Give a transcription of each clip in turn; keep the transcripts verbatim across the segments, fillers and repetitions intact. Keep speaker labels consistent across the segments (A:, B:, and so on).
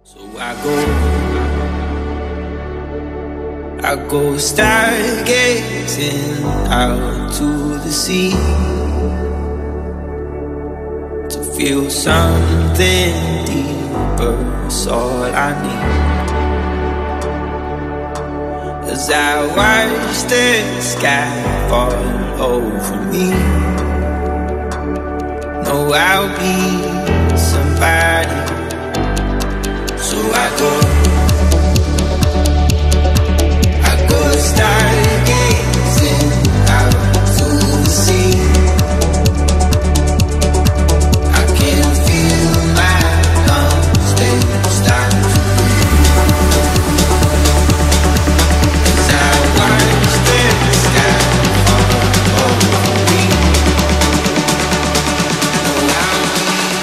A: So I go, I go stargazing out to the sea to feel something deeper. It's all I need. As I watch the sky fall over me, know I'll be somebody. So I go, I go stargazing out to the sea. I can feel my lungs, they start to breathe. As I watch the sky fall over me, know I'll be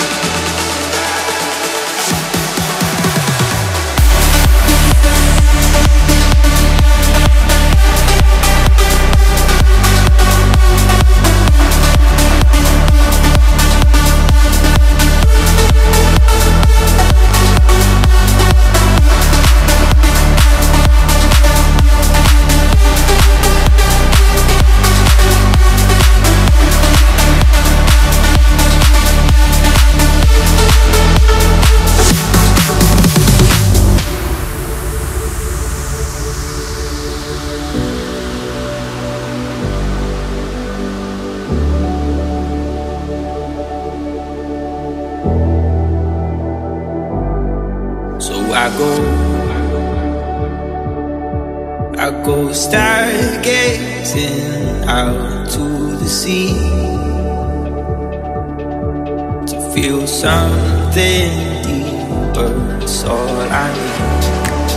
A: I go, I go stargazing out to the sea to feel something deeper. It's all I need.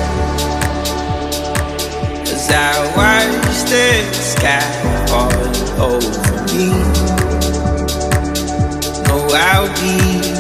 A: As I watch the sky fall over me, know I'll be